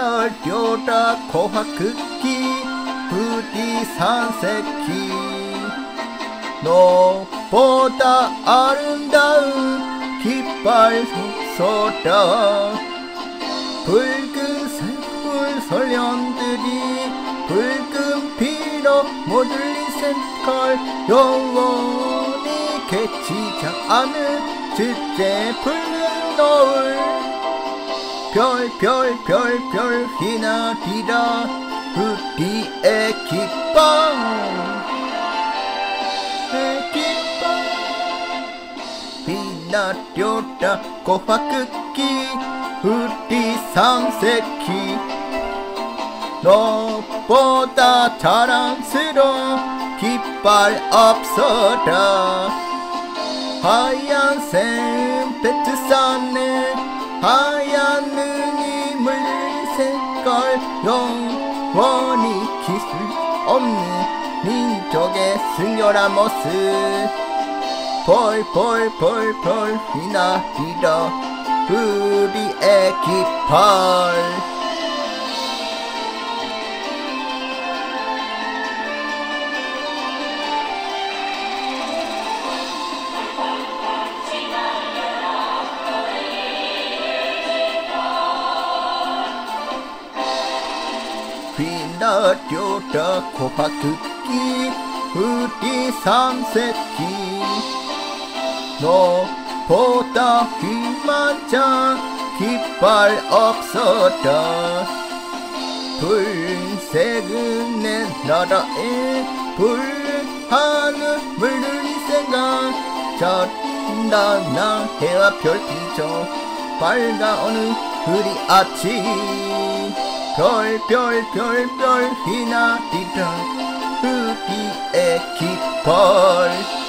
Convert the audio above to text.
날려라 고학극기 부디 산색기 너보다 아름다운 깃발 솟소라 붉은색 불설련들이 붉은 피로 모들린 색깔 영원히 개치지 않은 주제 붉은 노을 별별별별 휘날리라 우리의 깃발 빛나려라 고화극기 우리 상색기 너보다 자랑스러운 깃발 없어라 하얀색 베트산에 하얀 눈이 물린 색깔 영원히 기술 없는 민족의 승렬한 모습 벌벌벌벌 휘날리라 우리의 깃발 휘날려라 고화극기 우리 삼색기 너보다 휘만자 깃발 없어라 붉은색은 내 나라의 붉은 하늘 물들인 생각 찬란한 해와 별빛죠 밝아오는 우리 아침 별별별별 휘날리라 우리의 깃발